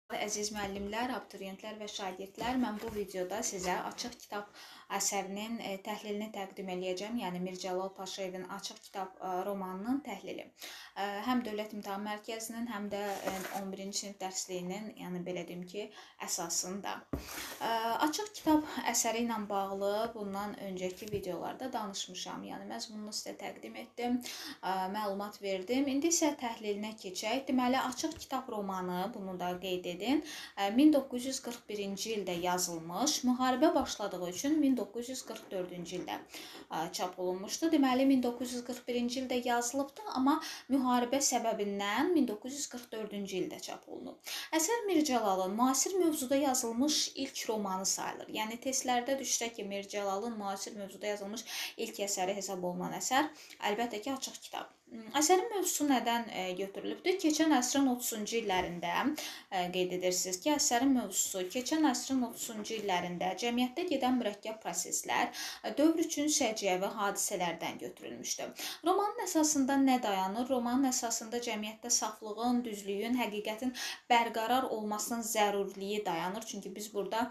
Əziz müəllimlər, abituriyentlər və şagirdlər, mən bu videoda sizə açıq kitab əsərinin təhlilini təqdim edəcəm. Yəni Mir Cəlal Paşayevin Açıq kitab romanının təhlili. Həm Dövlət İmtahan Mərkəzinin, həm də 11-ci sinif dərsliyinin, yəni belə deyim ki, əsasında. Açıq kitab əsəri ilə bağlı bundan öncəki videolarda danışmışam. Yəni məzmununu sizə təqdim etdim, məlumat verdim. İndi isə təhlilinə keçək. Deməli, Açıq kitab romanı, bunu da qeyd edin, 1941-ci ildə yazılmış, müharibə başladığı üçün 1944-cü ildə çap olunmuşdu. Deməli, 1941-ci ildə yazılıbdı, amma müharibə səbəbindən 1944-cü ildə çap olunub. Əsər Mir Cəlalın müasir mövzuda yazılmış ilk romanı sayılır. Yəni, testlərdə düşsə ki, Mir Cəlalın müasir mövzuda yazılmış ilk əsəri hesab olunan əsər, əlbəttə ki, Açıq kitab. Əsərin mövzusu nədən götürülübdür? Keçən əsrin 30-cu illərində qeyd edirsiniz ki, əsərin mövzusu keçən əsrin 30-cu illərində cəmiyyətdə gedən mürəkkəb proseslər, dövr üçün səciyyəvi hadisələrdən götürülmüşdür. Romanın əsasında nə dayanır? Romanın əsasında cəmiyyətdə saflığın, düzlüyün, həqiqətin bərqərar olmasının zəruriliyi dayanır. Çünki biz burada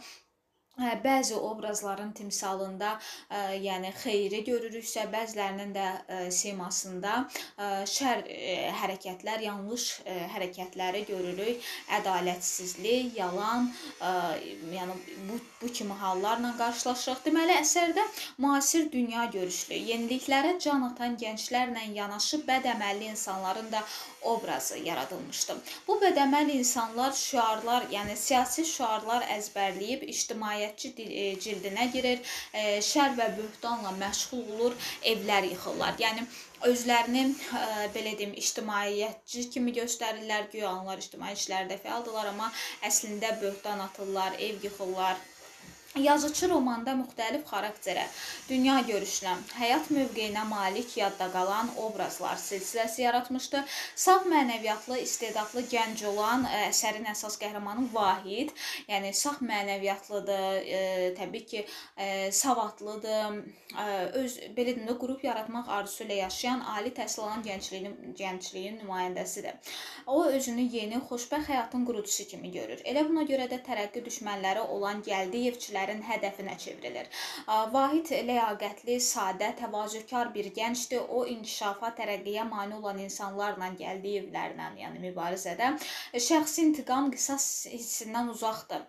bəzi obrazların timsalında, yəni xeyri görürüksə, bəzilərinin də simasında şər hərəkətlər, yanlış hərəkətləri görürük. Ədalətsizlik, yalan, yəni bu kimi hallarla qarşılaşırıq. Deməli, əsərdə müasir dünya görüşlü, yeniliklərə can atan gənclərlə yanaşı bədəməlli insanların da obrazı yaradılmışdı. Bu bədəməl insanlar şüarlar, yəni siyasi şüarlar əzbərləyib ictimaiyyətçi cildinə girir, şər və böhtanla məşğul olur, evlər yıxırlar. Yəni özlərini belə deyim, ictimaiyyətçi kimi göstərirlər, güya onlar ictimai işlərdə fəaldırlar, amma əslində böhtan atırlar, ev yıxırlar. Yazıcı romanda müxtəlif xarakterə, dünya görüşünə, həyat mövqeyinə malik yadda qalan obrazlar silsiləsi yaratmışdı. Saf mənəviyyatlı, istedadlı gənc olan əsərin əsas qəhrəmanı Vahid, yəni saf mənəviyyatlıdır, təbii ki, savadlıdır, öz belə deyim də qrup yaratmaq arzusu ilə yaşayan, ali təhsil alan gəncliyin nümayəndəsidir. O özünü yeni, xoşbəxt həyatın qurucusu kimi görür. Elə buna görə də tərəqqi düşmənləri olan Gəldiyevçilər hədəfinə çevrilir. Vahid ləyaqətli, sadə, təvazökar bir gəncdir. O, inkişafa, tərəqqiyə mane olan insanlarla, Gəldiyevlərlə, yəni mübarizədə şəxsi intiqam, qisas hissindən uzaqdır.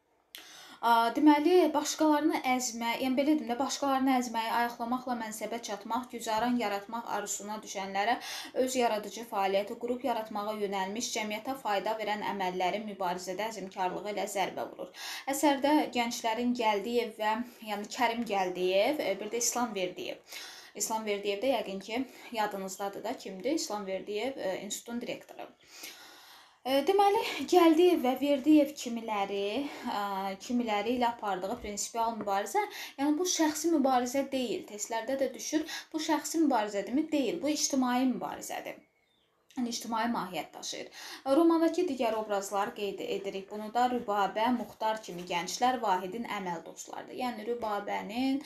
Deməli, başqalarını əzmə, yəni belə deyim də, başqalarını əzməyi, ayaqlamaqla mənsəbə çatmaq, güzaran yaratmaq arzusuna düşənlərə öz yaradıcı fəaliyyəti, qrup yaratmağa yönəlmiş, cəmiyyətə fayda verən əməlləri mübarizədə əzmkarlığı ilə zərbə vurur. Əsərdə gənclərin Gəldiyev və yəni Kərim Gəldiyev, bir də İslam Verdiyev. İslam Verdiyev də yəqin ki, yadınızdadır da kimdir? İslam Verdiyev institutun direktoru. Deməli, Gəldiyev və Verdiyev kimiləri ilə apardığı prinsipial mübarizə, yəni bu şəxsi mübarizə deyil. Testlərdə də düşür, bu şəxsi mübarizədirmi? Deyil, bu ictimai mübarizədir. Yəni, ictimai mahiyyət daşıyır. Romandakı digər obrazlar qeyd edirik. Bunu da Rübabə, Muxtar kimi gənclər Vahidin əməl dostlarıdır. Yəni, Rübabənin,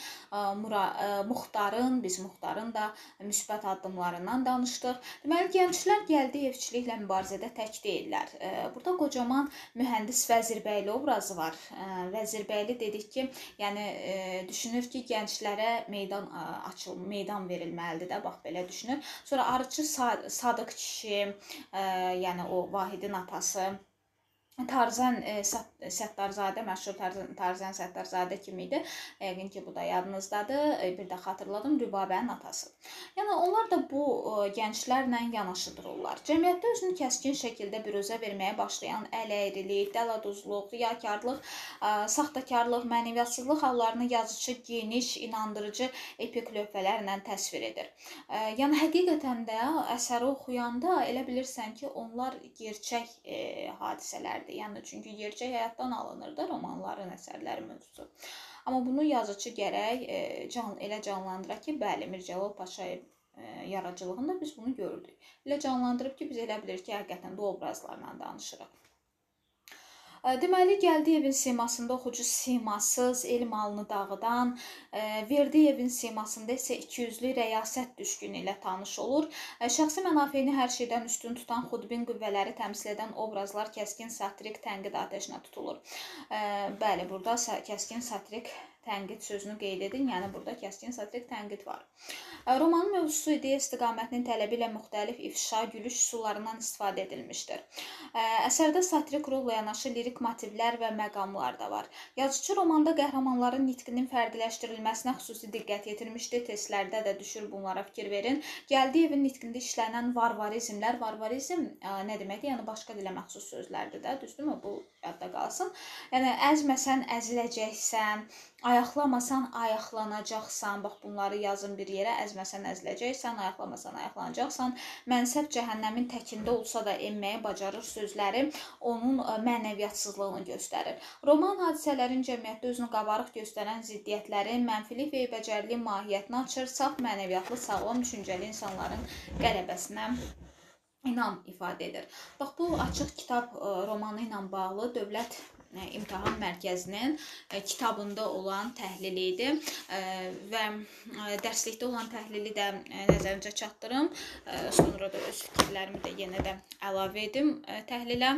biz Muxtarın da müsbət addımlarından danışdıq. Deməli, gənclər Gəldiyevçiliklə mübarizədə tək deyirlər. Burada qocaman mühəndis Vəzirbəyli obrazı var. Vəzirbəyli dedik ki, yəni düşünür ki, gənclərə meydan verilməlidir də, bax belə düşünür. Sonra arıcı Sadıq kişi, yəni o Vahidin atası, Tarzan Səttarzadə, məşhur Tarzan Səttarzadə kimi idi. Yəqin ki, bu da yadınızdadır. Bir də xatırladım, Rübabənin atası. Yəni, onlar da bu gənclərlə yanaşı dururlar. Cəmiyyətdə özünü kəskin şəkildə büruzə verməyə başlayan ələyrilik, dəladuzluq, riyakarlıq, saxtakarlıq, mənəviyyatsızlıq hallarını yazıcı geniş, inandırıcı epik lövhələrlə təsvir edir. Yəni, həqiqətən də əsəri oxuyanda elə bilirsən ki, onlar gerçək hadisələrdir. Yəni, çünki gerçək həyatdan alınır da romanların, əsərləri mövzusu. Amma bunu yazıcı gərək elə canlandıraq ki, bəli, Mir Cəlal Paşayev yaradıcılığında biz bunu gördük. Elə canlandırıb ki, biz elə bilirik ki, həqiqətən də obrazlarla danışırıq. Deməli, Gəldiyevin simasında oxucu simasız, el malını dağıdan, Verdiyevin simasında isə ikiyüzlü rəyasət düşkünü ilə tanış olur. Şəxsi mənafeyini hər şeydən üstün tutan xudbin qüvvələri təmsil edən obrazlar kəskin satirik tənqid atəşinə tutulur. Bəli, burada kəskin satirik tənqid sözünü qeyd edin, yəni burada kəskin satirik tənqid var. Romanın mövzusu ideya istiqamətinin tələbi ilə müxtəlif ifşa, gülüş üsullarından istifadə edilmişdir. Əsərdə satirik rolla yanaşı lirik motivlər və məqamlar da var. Yazıcı romanda qəhrəmanların nitqinin fərdiləşdirilməsinə xüsusi diqqət yetirmişdi. Testlərdə də düşür, bunlara fikir verin. Gəldiyevin nitqində işlənən varvarizmlər, varvarizm nə deməkdir? Yəni başqa dilə məxsus sözlərdir də, düzdürmü? Bu yadda qalsın. Yəni əzməsən əziləcəksən, ayaqlamasan ayaqlanacaqsan. Bax, bunları yazın bir yerə. Əzməsən əziləcəksən, ayaqlamasan ayaqlanacaqsan. Mənsəb cəhənnəmin təkində olsa da enməyi bacarır sözləri onun mənəviyyatsızlığını göstərir. Roman hadisələrin cəmiyyətdə özünü qabarıq göstərən ziddiyyətlərin, mənfilik və becərli mahiyyətini açır, saf mənəviyyatlı, sağlam düşüncəli insanların qələbəsinə inam ifadə edir. Bax, bu açıq kitab romanı ilə bağlı Dövlət İmtahan Mərkəzinin kitabında olan təhlili idi və dərslikdə olan təhlili də nəzərinizə çatdırım. Sonra da öz fikirlərimi də yenə də əlavə edim təhlilə.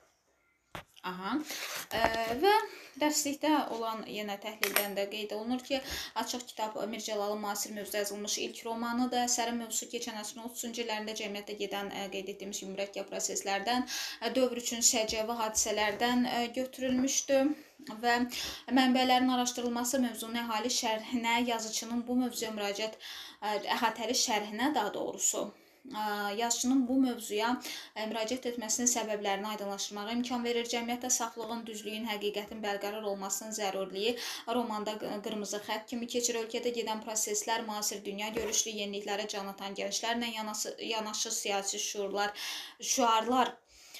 Və dərslikdə olan yenə təhlildən də qeyd olunur ki, açıq kitab Mircəlalın müasir mövzuda yazılmış ilk romanıdır. Əsərin mövzusu keçən əsrin 30-cu illərində cəmiyyətdə gedən qeyd etdiyimiz kimi mürəkkəb proseslərdən, dövr üçün səciyyəvi hadisələrdən götürülmüşdü və mənbələrin araşdırılması, mövzunun əhali şərhinə, yazıcının bu mövzuya müraciət əhatəli şərhinə daha doğrusu yazıcının bu mövzuya müraciət etməsinin səbəblərini aydınlaşdırmağa imkan verir. Cəmiyyətdə saflığın, düzlüyün, həqiqətin bərqərar olmasının zəruriliyi romanda qırmızı xətt kimi keçir. Ölkədə gedən proseslər, müasir dünya görüşlü yeniliklərə can atan gənclərlə yanaşı siyasi şüarlar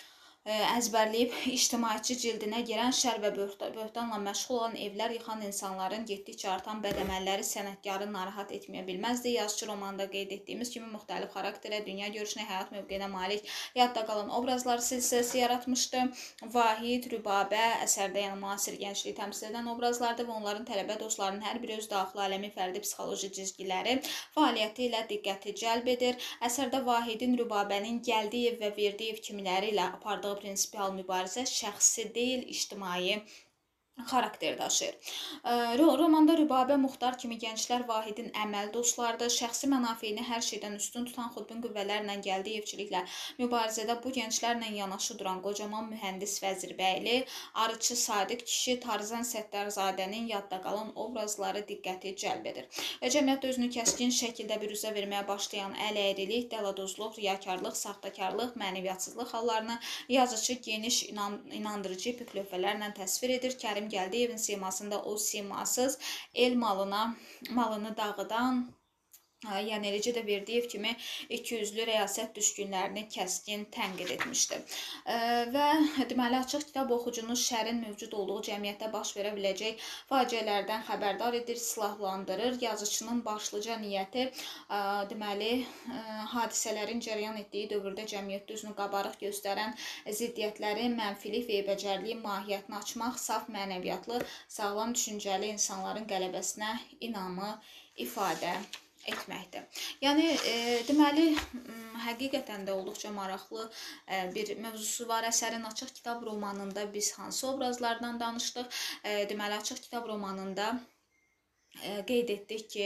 əzbərləyib ictimaiçi cildinə girən, şər və böhtanla məşğul olan, evlər yıxan insanların getdikcə artan bədəməlləri sənətkarı narahat etməyə bilməzdi. Yazıcı romanda qeyd etdiyimiz kimi müxtəlif xarakterə, dünya görüşünə, həyat mövqeyinə malik yadda qalan obrazlar silsiləsi yaratmışdı. Vahid, Rübabə əsərdə yəni müasir gəncliyi təmsil edən obrazlardır və onların tələbə dostlarının hər biri öz daxili aləmi, fərdi psixoloji cizgiləri fəaliyyəti ilə diqqəti cəlb edir. Əsərdə Vahidin, Rübabənin, Gəldiyev və Verdiyev kimiləri ilə apardığı prinsipial mübarizə şəxsi deyil, ictimai xarakter daşıyır. Romanda Rübabə, Muxtar kimi gənclər Vahidin əməl dostlarıdır. Şəxsi mənafeyini hər şeydən üstün tutan xudbin qüvvələrlə Gəldiyevçiliklə mübarizədə bu gənclərlə yanaşı duran qocaman mühəndis Vəzirbəyli, arıçı Sadiq kişi, Tarzan Səttārzadənin yadda qalan obrazları diqqəti cəlb edir. Cəmiyyətdə özünü kəskin şəkildə büruzə verməyə başlayan ələyrilik, dəladozluq, riyakarlıq, saxtakarlıq, mənəviyyatsızlıq hallarını yazıcı geniş inandırıcı epik lövhələrlə təsvir edir. Kərim Gəldiyevin simasında o simasız, el malını dağıdan, yəni eləcə də Verdiyev kimi ikiyüzlü rəyasət düşkünlərini kəskin tənqid etmişdi. Və deməli, açıq kitab oxucunun şərin mövcud olduğu cəmiyyətdə baş verə biləcək faciələrdən xəbərdar edir, silahlandırır. Yazıcının başlıca niyyəti deməli, hadisələrin cərəyan etdiyi dövrdə cəmiyyətdə özünü qabarıq göstərən ziddiyyətlərin, mənfilik və becərli mahiyyətini açmaq, saf mənəviyyatlı, sağlam düşüncəli insanların qələbəsinə inamı ifadə etməkdir. Yəni, deməli, həqiqətən də olduqca maraqlı bir mövzusu var. Əsərin açıq kitab romanında biz hansı obrazlardan danışdıq? Deməli, açıq kitab romanında qeyd etdik ki,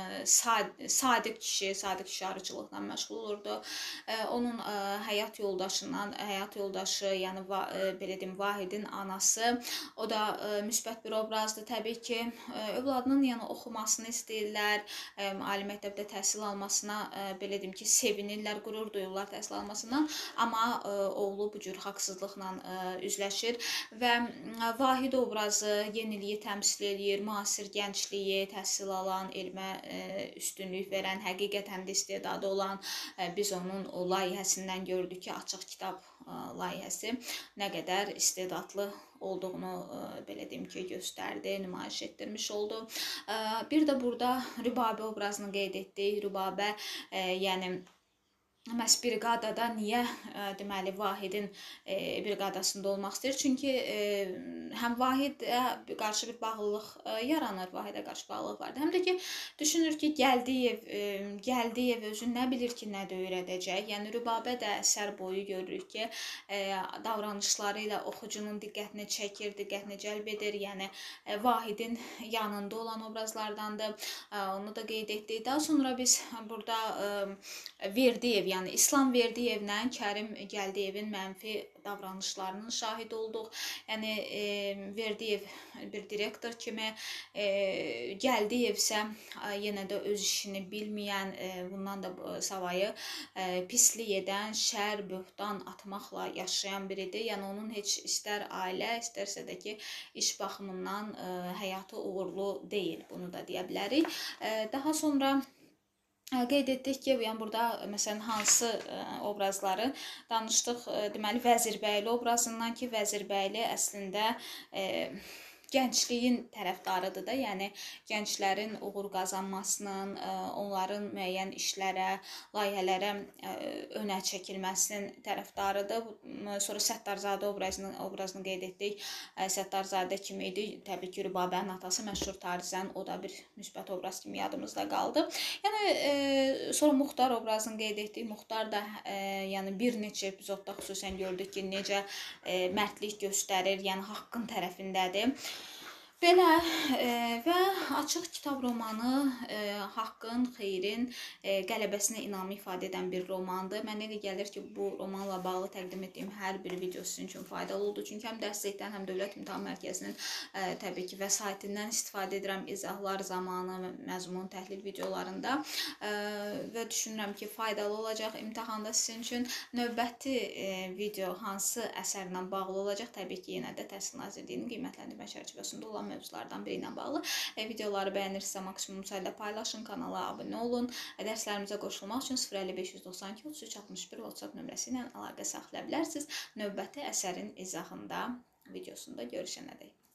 Sadiq kişi arıçılıqla məşğul olurdu. Onun həyat yoldaşı, yəni belə deyim, Vahidin anası, o da müsbət bir obrazdır. Təbii ki, övladının yəni oxumasını istəyirlər, ali məktəbdə təhsil almasına belə deyim ki, sevinirlər, qürur duyurlar təhsil almasından, amma oğlu bu cür haqsızlıqla üzləşir və Vahid obrazı yeniliyi təmsil edir, müasir gəncliyi, təhsil alan, elmə üstünlük verən, həqiqətən də istedadı olan, biz onun o layihəsindən gördük ki, açıq kitab layihəsi nə qədər istedadlı olduğunu belə deyim ki, göstərdi, nümayiş etdirmiş oldu. Bir də burada Rübabə obrazını qeyd etdik. Rübabə, yəni məhz briqadada niyə deməli Vahidin briqadasında olmaq istəyir? Çünki həm Vahidə qarşı bir bağlılıq yaranır, Vahidə qarşı bağlılıq vardı. Həm də ki düşünür ki, Gəldiyev özü nə bilir ki, nə də öyrədəcək. Yəni Rübabə də əsər boyu görürük ki, davranışları ilə oxucunun diqqətini çəkir, diqqətini cəlb edir. Yəni Vahidin yanında olan obrazlardandır. Onu da qeyd etdik. Daha sonra biz burada Verdiyev, yəni İslam Verdiyevlə Kərim Gəldiyevin mənfi davranışlarının şahid olduq. Yəni Verdiyev bir direktor kimi, Gəldiyev isə yenə də öz işini bilməyən, bundan da savayı pislik edən, şər, böhtan atmaqla yaşayan biridir. Yəni onun heç istər ailə, istərsə də ki iş baxımından həyatı uğurlu deyil. Bunu da deyə bilərik. Daha sonra qeyd etdik ki, yəni burada məsələn hansı obrazları danışdıq. Deməli Vəzirbəyli obrazından ki, Vəzirbəyli əslində gəncliyin tərəfdarıdır da, yəni gənclərin uğur qazanmasının, onların müəyyən işlərə, layihələrə önə çəkilməsinin tərəfdarıdır. Sonra Səttarzadə obrazını qeyd etdik. Səttarzadə kimi idi? Təbii ki, Rübabənin atası məşhur tarixçən, o da bir müsbət obraz kimi yadımızda qaldı. Yəni sonra Muxtar obrazını qeyd etdik. Muxtar da yəni bir neçə epizodda xüsusən gördük ki, necə mərdlik göstərir, yəni haqqın tərəfindədir. Belə və Açıq Kitab romanı haqqın, xeyrin qələbəsinə inamı ifadə edən bir romandır. Mənə elə gəlir ki, bu romanla bağlı təqdim etdiyim hər bir video sizin üçün faydalı oldu. Çünki həm dərslikdən, həm Dövlət İmtahan Mərkəzinin təbii ki vəsaitindən istifadə edirəm izahlar zamanı, məzmun təhlil videolarında və düşünürəm ki, faydalı olacaq imtahanda sizin üçün. Növbəti video hansı əsərlə bağlı olacaq? Təbii ki, yenə də Təhsil Nazirliyinin qiymətləndirmə çərçivəsində olan mövzulardan biri ilə bağlı. Videoları bəyənirsə maksimum sayda paylaşın, kanala abunə olun. Dərslərimizə qoşulmaq üçün 05592 33 61 WhatsApp nömrəsi ilə əlaqə saxlaya bilərsiniz. Növbəti əsərin izahında, videosunda görüşənədək.